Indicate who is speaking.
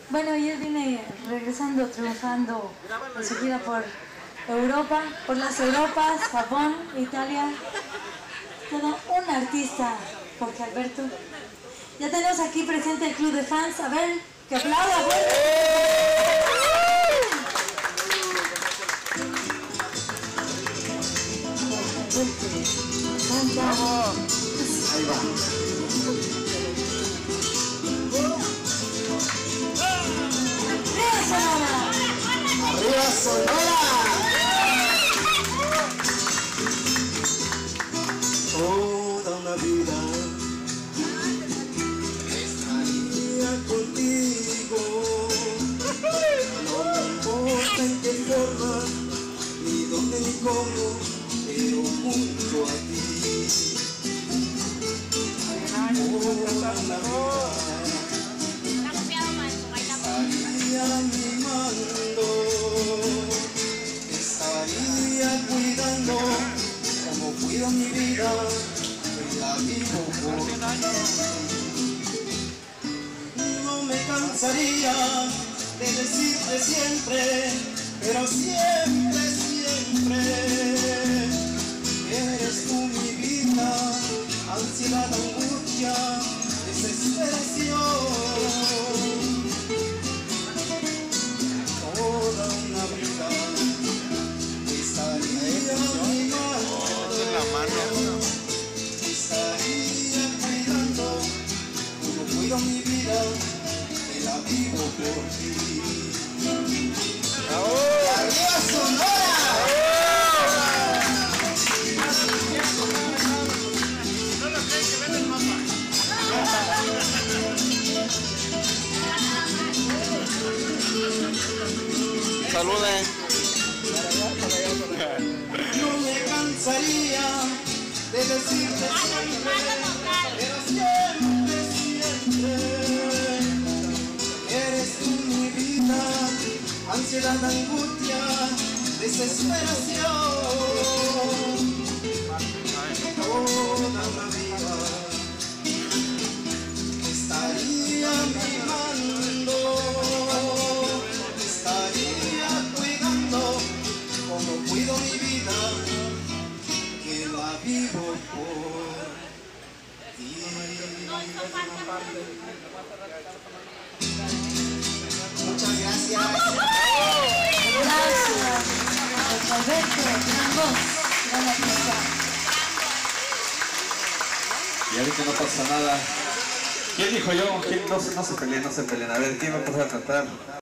Speaker 1: Bueno, y él viene regresando, triunfando en su gira por Europa, por las Europas, Japón, Italia. Todo un artista, Jorge Alberto. Ya tenemos aquí presente el club de fans. A ver, que aplauda fuerte.
Speaker 2: Ahí va. ¡Arriba Sonora! Toda una vida estaría contigo. No me importa en qué forma, ni dónde ni cómo, pero junto a ti. Toda una vida estaría mimando, estaría cuidando, como cuido mi vida, la vivo por ti. No me cansaría de decirte siempre, pero siempre, siempre, eres tú mi vida, ansiedad, angustia, desesperación. Toda una vida estaría mimando, estaría cuidando, como cuido mi vida, que la vivo por ti. ¡Arriba Sonora! No lo creen que ven el mapa.
Speaker 3: Saluden.
Speaker 2: No me cansaría de decirte siempre, pero siempre, siempre, eres tú mi vida, ansiedad, angustia, desesperación. Toda la vida estaría mimando, estaría cuidando, como cuido mi vida, que la vivo por ti. Muchas gracias.
Speaker 1: Gracias, Jorge Alberto, gran voz, gran artista.
Speaker 3: Y ahorita no pasa nada. ¿Quién dijo yo? ¿Quién? No se peleen, no se peleen. A ver, ¿quién va a pasar a cantar?